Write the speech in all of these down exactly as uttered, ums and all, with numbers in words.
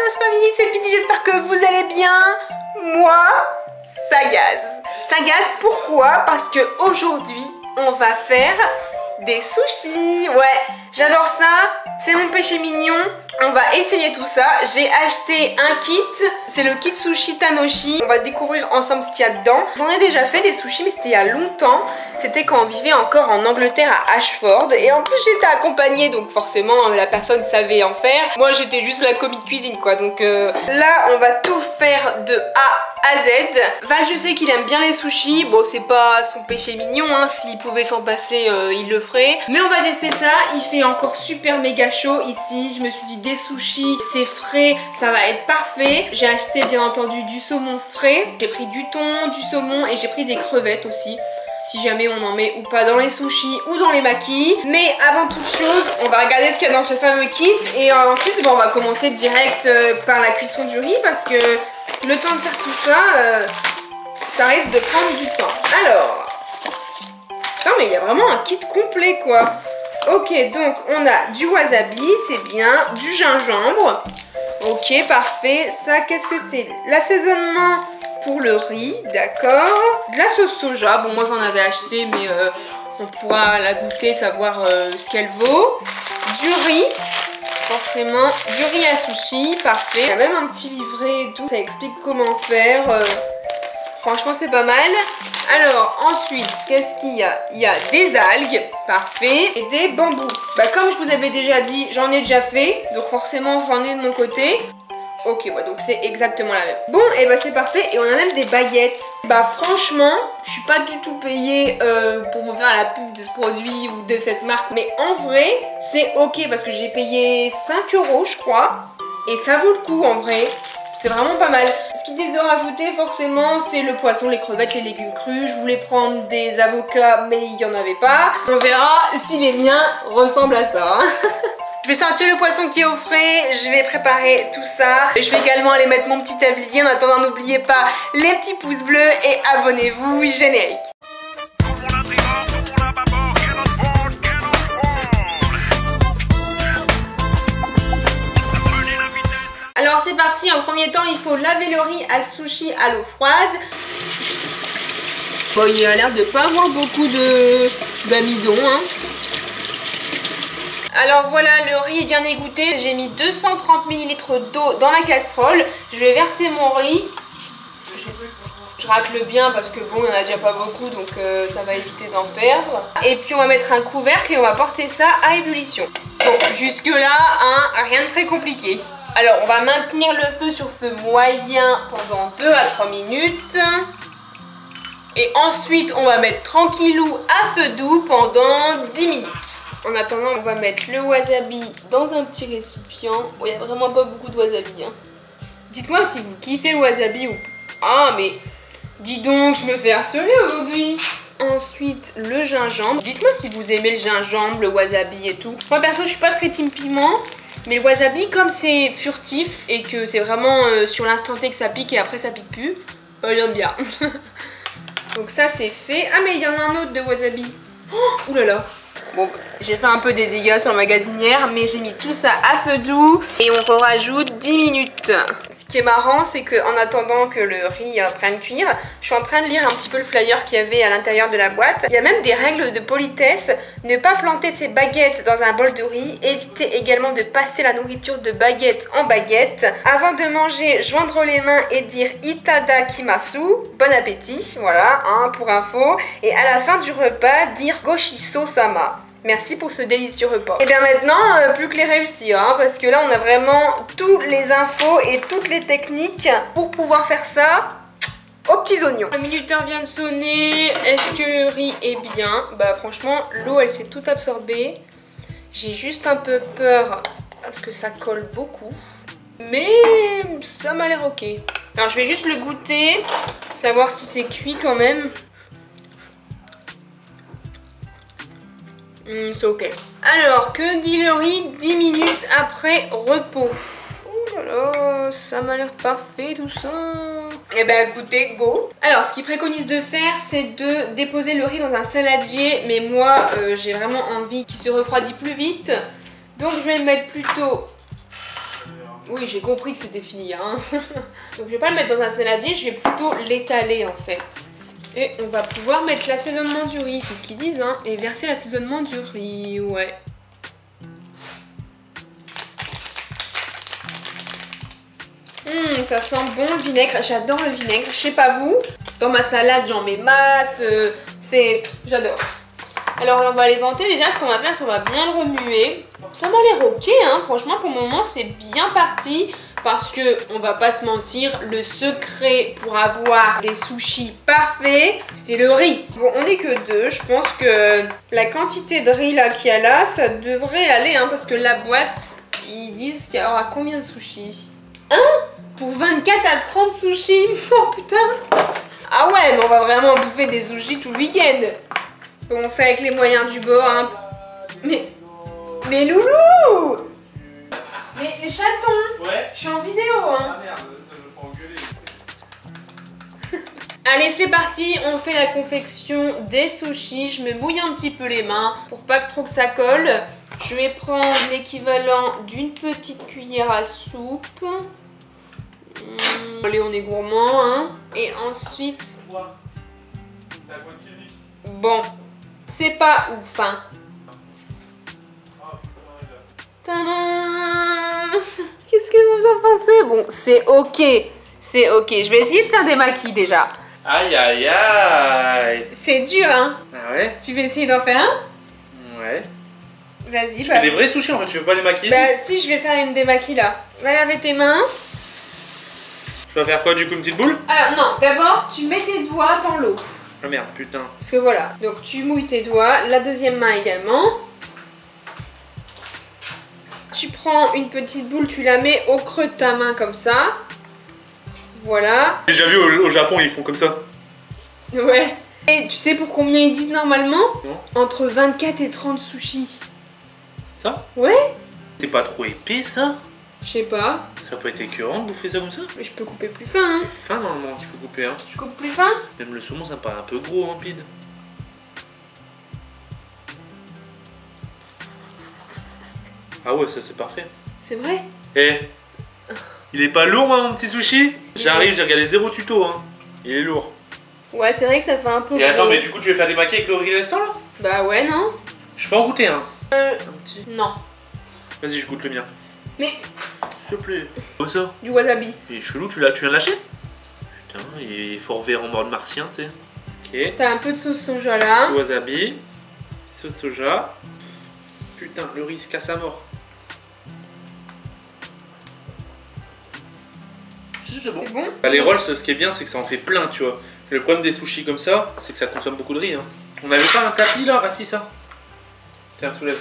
Boss Family, c'est Pidi, j'espère que vous allez bien. Moi, ça gaze. Ça gaze pourquoi? Parce que aujourd'hui, on va faire des sushis. Ouais, j'adore ça, c'est mon péché mignon. On va essayer tout ça. J'ai acheté un kit, c'est le kit sushi Tanoshi. On va découvrir ensemble ce qu'il y a dedans. J'en ai déjà fait des sushis, mais c'était il y a longtemps. C'était quand on vivait encore en Angleterre à Ashford. Et en plus j'étais accompagnée, donc forcément la personne savait en faire. Moi j'étais juste la commis de cuisine quoi. Donc euh, là on va tout faire de A à Z. Val, je sais qu'il aime bien les sushis. Bon, c'est pas son péché mignon, hein. S'il pouvait s'en passer, euh, il le ferait. Mais on va tester ça. Il fait encore super méga chaud ici. Je me suis dit des sushis, c'est frais, ça va être parfait. J'ai acheté bien entendu du saumon frais. J'ai pris du thon, du saumon et j'ai pris des crevettes aussi. Si jamais on en met ou pas dans les sushis ou dans les makis. Mais avant toute chose, on va regarder ce qu'il y a dans ce fameux kit. Et ensuite, bon, on va commencer direct euh, par la cuisson du riz parce que le temps de faire tout ça, euh, ça risque de prendre du temps. Alors, non mais il y a vraiment un kit complet quoi. Ok, donc on a du wasabi, c'est bien, du gingembre. Ok, parfait. Ça, qu'est-ce que c'est? L'assaisonnement pour le riz, d'accord. De la sauce soja, bon moi j'en avais acheté mais euh, on pourra la goûter, savoir euh, ce qu'elle vaut. Du riz. Forcément, du riz à sushi, parfait. Il y a même un petit livret et tout, ça explique comment faire. Euh, franchement, c'est pas mal. Alors, ensuite, qu'est-ce qu'il y a? Il y a des algues, parfait, et des bambous. Bah, comme je vous avais déjà dit, j'en ai déjà fait, donc forcément, j'en ai de mon côté. Ok, ouais, donc c'est exactement la même. Bon, et bah c'est parfait, et on a même des baguettes. Bah franchement, je suis pas du tout payée euh, pour vous faire la pub de ce produit ou de cette marque. Mais en vrai, c'est ok, parce que j'ai payé cinq euros, je crois. Et ça vaut le coup, en vrai. C'est vraiment pas mal. Ce qu'ils disent de rajouter, forcément, c'est le poisson, les crevettes, les légumes crus. Je voulais prendre des avocats, mais il y en avait pas. On verra si les miens ressemblent à ça. Hein. Je vais sortir le poisson qui est au frais, je vais préparer tout ça. Et je vais également aller mettre mon petit tablier. En attendant, n'oubliez pas les petits pouces bleus et abonnez-vous, générique. Alors c'est parti, en premier temps il faut laver le riz à sushi à l'eau froide. Bon, il a l'air de pas avoir beaucoup de d'amidon hein. Alors voilà, le riz est bien égoutté. J'ai mis deux cent trente millilitres d'eau dans la casserole. Je vais verser mon riz. Je racle bien parce que bon, il n'y en a déjà pas beaucoup, donc euh, ça va éviter d'en perdre. Et puis on va mettre un couvercle et on va porter ça à ébullition. Bon, jusque là, hein, rien de très compliqué. Alors on va maintenir le feu sur feu moyen pendant deux à trois minutes. Et ensuite on va mettre tranquillou à feu doux pendant dix minutes. En attendant, on va mettre le wasabi dans un petit récipient. Oh, il n'y a vraiment pas beaucoup de wasabi. Hein. Dites-moi si vous kiffez le wasabi ou... Ah, mais dis donc, je me fais harceler aujourd'hui. Ensuite, le gingembre. Dites-moi si vous aimez le gingembre, le wasabi et tout. Moi, perso, je suis pas très team piment. Mais le wasabi, comme c'est furtif et que c'est vraiment euh, sur l'instant T que ça pique et après ça pique plus, euh, j'aime bien. Donc ça, c'est fait. Ah, mais il y en a un autre de wasabi. Oh, oulala. Bon, j'ai fait un peu des dégâts sur la magasinière, mais j'ai mis tout ça à feu doux et on rajoute dix minutes. Ce qui est marrant, c'est qu'en attendant que le riz est en train de cuire, je suis en train de lire un petit peu le flyer qu'il y avait à l'intérieur de la boîte. Il y a même des règles de politesse. Ne pas planter ses baguettes dans un bol de riz. Éviter également de passer la nourriture de baguette en baguette. Avant de manger, joindre les mains et dire itadakimasu. Bon appétit, voilà, hein, pour info. Et à la fin du repas, dire goshiso-sama. Merci pour ce délicieux repas. Et bien maintenant, euh, plus que les réussir, hein, parce que là on a vraiment toutes les infos et toutes les techniques pour pouvoir faire ça aux petits oignons. Le minuteur vient de sonner. Est-ce que le riz est bien? Bah franchement, l'eau elle s'est toute absorbée. J'ai juste un peu peur parce que ça colle beaucoup. Mais ça m'a l'air ok. Alors je vais juste le goûter, savoir si c'est cuit quand même. Mmh, c'est ok. Alors, que dit le riz dix minutes après repos? Oh là là, ça m'a l'air parfait tout ça. Eh ben écoutez, go. Alors, ce qu'ils préconisent de faire, c'est de déposer le riz dans un saladier. Mais moi, euh, j'ai vraiment envie qu'il se refroidisse plus vite. Donc, je vais le mettre plutôt Oui, j'ai compris que c'était fini, hein. Donc je vais pas le mettre dans un saladier, je vais plutôt l'étaler en fait. Et on va pouvoir mettre l'assaisonnement du riz, c'est ce qu'ils disent, hein. Et verser l'assaisonnement du riz, ouais. Hum, ça sent bon le vinaigre, j'adore le vinaigre, je sais pas vous. Dans ma salade, j'en mets masse, euh, c'est... j'adore. Alors on va les vanter déjà, ce qu'on va faire, c'est qu'on va bien le remuer. Ça m'a l'air ok, hein, franchement pour le moment c'est bien parti. Parce que, on va pas se mentir, le secret pour avoir des sushis parfaits, c'est le riz. Bon, on est que deux, je pense que la quantité de riz là qu'il y a là, ça devrait aller, hein, parce que la boîte, ils disent qu'il y aura combien de sushis? Hein? Pour vingt-quatre à trente sushis? Oh putain! Ah ouais, mais on va vraiment bouffer des sushis tout le week-end. Bon, on fait avec les moyens du bord, hein. Mais... Mais loulou! Mais les chatons, ouais. Je suis en vidéo, hein. Ah merde, je me prends engueuler. Allez, c'est parti, on fait la confection des sushis. Je me mouille un petit peu les mains pour pas que trop que ça colle. Je vais prendre l'équivalent d'une petite cuillère à soupe. Mmh. Allez, on est gourmand, hein. Et ensuite... Bon, c'est pas ouf, hein. Qu'est-ce que vous en pensez? Bon, c'est ok, c'est ok. Je vais essayer de faire des maquis déjà. Aïe aïe aïe. C'est dur, hein? Ah ouais? Tu veux essayer d'en faire un? Ouais. Vas-y. Tu bah... fais des vrais sushis en fait, tu veux pas les maquiller? Bah si, je vais faire une des maquis là. Va laver tes mains. Je dois faire quoi du coup, une petite boule? Alors non, d'abord tu mets tes doigts dans l'eau. Ah merde, putain. Parce que voilà, donc tu mouilles tes doigts, la deuxième main également. Tu prends une petite boule, tu la mets au creux de ta main comme ça. Voilà. J'ai déjà vu au, au Japon, ils font comme ça. Ouais. Et tu sais pour combien ils disent normalement? Non. Entre vingt-quatre et trente sushis. Ça? Ouais. C'est pas trop épais ça? Je sais pas. Ça peut être écœurant de bouffer ça comme ça? Mais je peux couper plus fin, hein. C'est fin normalement qu'il faut couper, hein. Je coupe plus fin? Même le saumon ça me paraît un peu gros, rapide. Ah ouais, ça c'est parfait. C'est vrai? Eh, il est pas lourd moi mon petit sushi? J'arrive, j'ai regardé zéro tuto, hein. Il est lourd. Ouais, c'est vrai que ça fait un peu Et gros. attends, mais du coup tu veux faire des maquis avec le riz restant là? Bah ouais, non? Je peux en goûter un. Euh... Un petit. Non. Vas-y, je goûte le mien. Mais... S'il te plaît. Quoi ça? Du wasabi. Il est chelou, tu, l'as, tu viens de lâcher? Putain, il est fort vert en mode martien, tu sais. Ok. T'as un peu de sauce soja là. Wasabi. Sauce soja. Putain, le riz se casse à mort. C'est bon. bon bah, les rolls, ce qui est bien, c'est que ça en fait plein, tu vois. Le problème des sushis comme ça, c'est que ça consomme beaucoup de riz. Hein. On n'avait pas un tapis là? Ah si, ça. Tiens, soulève.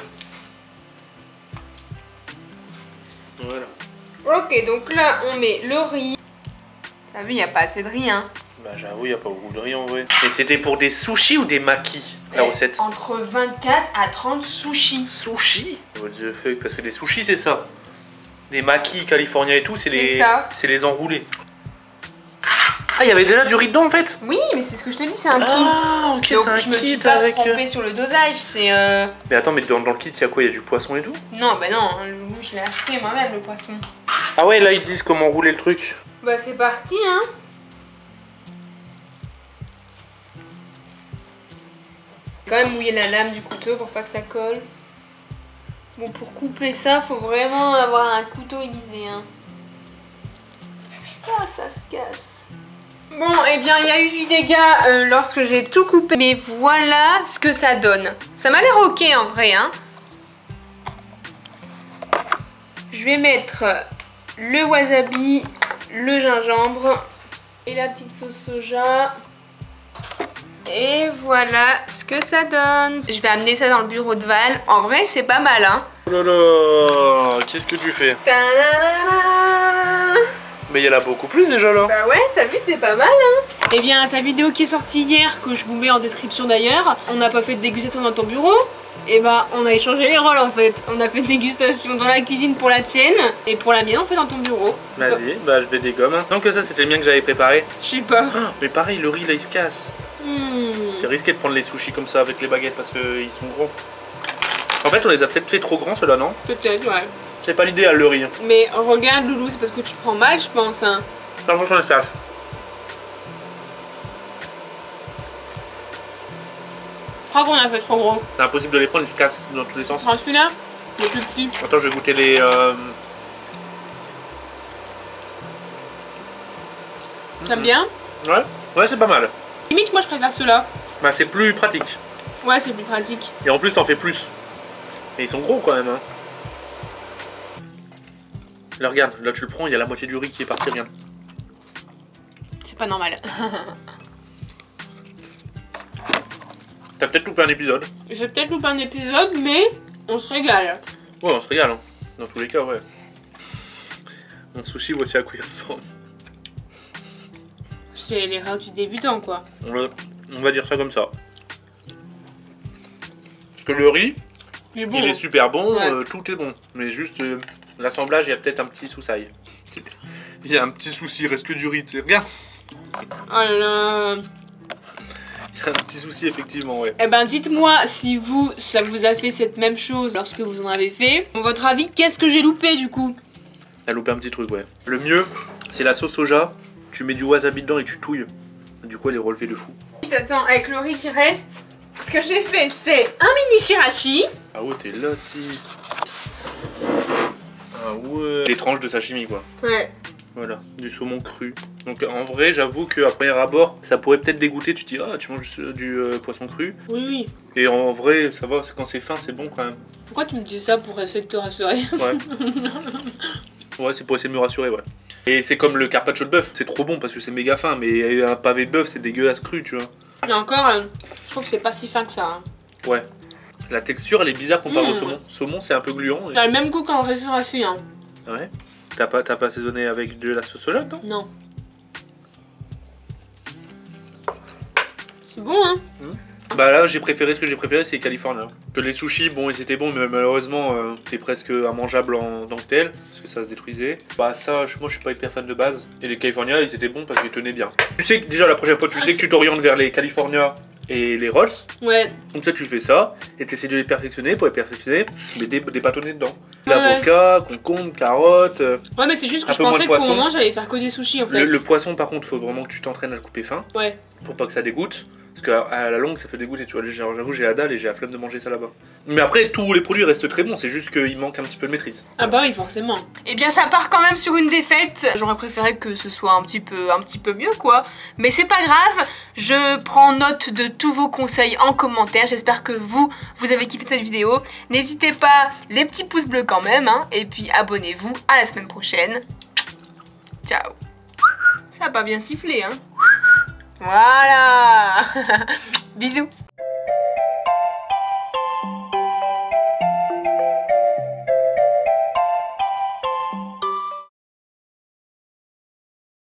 Voilà. Ok, donc là, on met le riz. T'as vu, il n'y a pas assez de riz, hein. Bah j'avoue, il n'y a pas beaucoup de riz en vrai. Et c'était pour des sushis ou des makis, la Et recette? Entre vingt-quatre à trente sushis. Sushis? What the fuck? Parce que des sushis, c'est ça. Des makis californiens et tout, c'est les... c'est les enroulés. Ah, il y avait déjà du riz dedans en fait? Oui, mais c'est ce que je te dis, c'est un ah, kit. Ok, donc c'est un je me kit suis pas avec... trompée sur le dosage, c'est... Euh... Mais attends, mais dans, dans le kit, il y a quoi? Il y a du poisson et tout? Non, bah non, je l'ai acheté moi-même le poisson. Ah ouais, là ils disent comment rouler le truc. Bah c'est parti, hein. Quand même mouiller la lame du couteau pour pas que ça colle. Bon, pour couper ça, faut vraiment avoir un couteau aiguisé, hein. Ah, ça se casse. Bon, eh bien, il y a eu du dégât euh, lorsque j'ai tout coupé. Mais voilà ce que ça donne. Ça m'a l'air ok en vrai, hein. Je vais mettre le wasabi, le gingembre et la petite sauce soja. Et voilà ce que ça donne. Je vais amener ça dans le bureau de Val. En vrai, c'est pas mal, hein. Oh là là, qu'est-ce que tu fais? Mais il y en a beaucoup plus déjà là. Bah ouais, t'as vu, c'est pas mal, hein. Eh bien, ta vidéo qui est sortie hier, que je vous mets en description d'ailleurs, on n'a pas fait de dégustation dans ton bureau. Et bah, on a échangé les rôles en fait. On a fait une dégustation dans la cuisine pour la tienne et pour la mienne, on fait dans ton bureau. Vas-y, bah je vais dégommer. Donc ça, c'était le mien que j'avais préparé. Je sais pas. Ah, mais pareil, le riz là il se casse. Hmm. C'est risqué de prendre les sushis comme ça avec les baguettes parce qu'ils sont gros. En fait, on les a peut-être fait trop grands ceux-là, non? Peut-être, ouais. C'est pas l'idéal le riz. Mais regarde Loulou, c'est parce que tu prends mal, je pense. Hein. Non, franchement, ça. Je crois qu'on a fait trop gros. C'est impossible de les prendre, ils se cassent dans tous les sens. Prends celui-là, le plus petit. Attends, je vais goûter les... Euh... T'aimes bien? Ouais, ouais, c'est pas mal. Limite, moi je préfère ceux-là. Bah, c'est plus pratique. Ouais, c'est plus pratique. Et en plus, t'en fais plus. Et ils sont gros quand même. Hein. Là, regarde, là tu le prends, il y a la moitié du riz qui est parti, regarde. C'est pas normal. T'as peut-être loupé un épisode. J'ai peut-être loupé un épisode, mais on se régale. Ouais, on se régale. Hein. Dans tous les cas, ouais. Mon sushi, voici à quoi il ressemble. C'est l'erreur du débutant, quoi. On va, on va dire ça comme ça. Parce que le riz, il est, bon, il est super bon, ouais. euh, tout est bon. Mais juste, euh, l'assemblage, il y a peut-être un petit souci. Il y a un petit souci, il reste que du riz, tu sais, regarde. Oh là là. Il y a un petit souci, effectivement, ouais. Eh ben, dites-moi si vous, ça vous a fait cette même chose lorsque vous en avez fait. À votre avis, qu'est-ce que j'ai loupé, du coup? T'as loupé un petit truc, ouais. Le mieux, c'est la sauce soja. Tu mets du wasabi dedans et tu touilles. Du coup, elle est relevée de fou. Attends, avec le riz qui reste, ce que j'ai fait, c'est un mini shirashi. Ah ouais, t'es là, t'es... Ah ouais. Des tranches de sashimi, quoi. Ouais. Voilà, du saumon cru. Donc en vrai, j'avoue qu'à premier abord, ça pourrait peut-être dégoûter. Tu te dis, ah, tu manges du euh, poisson cru. Oui, oui. Et en vrai, ça va, quand c'est fin, c'est bon quand même. Pourquoi tu me dis ça pour essayer de te rassurer? Ouais. Ouais, c'est pour essayer de me rassurer, ouais. Et c'est comme le carpaccio de bœuf, c'est trop bon parce que c'est méga fin, mais un pavé de bœuf, c'est dégueulasse cru, tu vois. Et encore, euh, je trouve que c'est pas si fin que ça. Hein. Ouais. La texture, elle est bizarre comparée mmh. au saumon. Saumon, c'est un peu gluant. Et... T'as le même goût qu'en shirashi, hein. Ouais. T'as pas, t'as pas assaisonné avec de la sauce soja, non? Non. C'est bon, hein. Mmh. Bah là, j'ai préféré, ce que j'ai préféré, c'est California. Que les sushis, bon, ils étaient bons, mais malheureusement, euh, c'était presque immangeable en tant que tel, parce que ça se détruisait. Bah ça, je, moi, je suis pas hyper fan de base. Et les California, ils étaient bons parce qu'ils tenaient bien. Tu sais que déjà, la prochaine fois, tu ah, sais que tu t'orientes vers les California et les rolls. Ouais. Donc ça, tu fais ça, et tu essaies de les perfectionner. Pour les perfectionner, tu mets des, des bâtonnets dedans. De l'avocat, ouais. Concombre, carottes. Euh, ouais, mais c'est juste que je pensais qu'au moment, j'allais faire que des sushis, en fait. Le, le poisson, par contre, faut vraiment que tu t'entraînes à le couper fin. Ouais. Pour pas que ça dégoûte. Parce qu'à la longue, ça peut dégoûter, tu vois. J'avoue, j'ai la dalle et j'ai la flemme de manger ça là-bas. Mais après, tous les produits restent très bons, c'est juste qu'il manque un petit peu de maîtrise. Ah bah oui, forcément. Et bien, ça part quand même sur une défaite. J'aurais préféré que ce soit un petit peu, un petit peu mieux, quoi. Mais c'est pas grave, je prends note de tous vos conseils en commentaire. J'espère que vous, vous avez kiffé cette vidéo. N'hésitez pas, les petits pouces bleus quand même, hein. Et puis, abonnez-vous. À la semaine prochaine. Ciao. Ça a pas bien sifflé, hein. Voilà. Bisous.